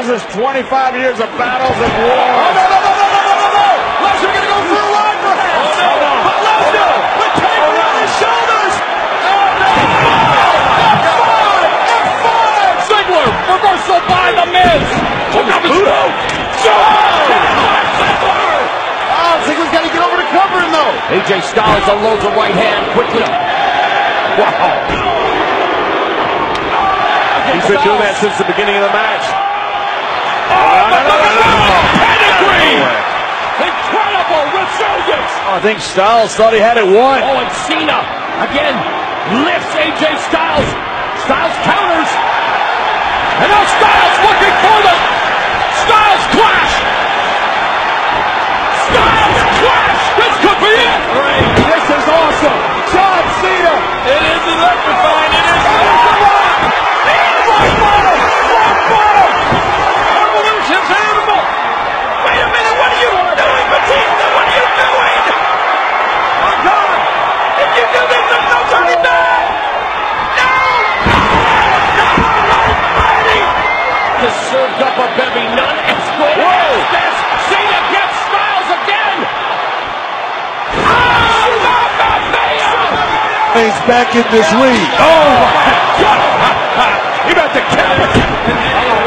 This is 25 years of battles and wars. Oh, no. Lesnar gonna go for a ride, perhaps. Oh, no. But Lesnar, the taker on his shoulders. Oh, no. F5. Ziggler, reversal by The Miz. Look out, Lucu. Ziggler's got to get over to covering, though. AJ Styles unloads a right hand quickly. Wow. He's been doing that since the beginning of the match. Pedigree! Incredible resurgence! I think Styles thought he had it won. Oh, and Cena again lifts AJ Styles. Styles counters. And now Styles looking for the Styles clash! Styles clash! This could be it! Great. This is awesome. John Cena. It is electrifying. It is rock bottom! Evolution's animal! Wait a minute, what are you doing, Batista? What are you doing? Oh, God! If you do this, there's no turning back! No! Almighty! Just served up a bevy, none as good as this. Cena gets Styles again! Oh, Mamma Mia! He's back in this league. Oh, my God! He about to cap it!